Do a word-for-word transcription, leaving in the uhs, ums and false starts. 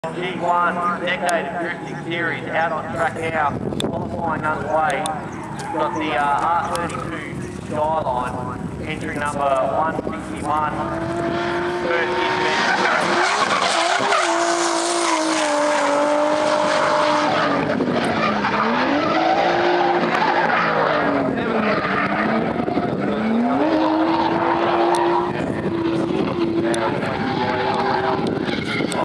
G one Decade of Drifting Series out on track now, qualifying underway. We've got the uh, R thirty-two Skyline, entry number one sixty-one, first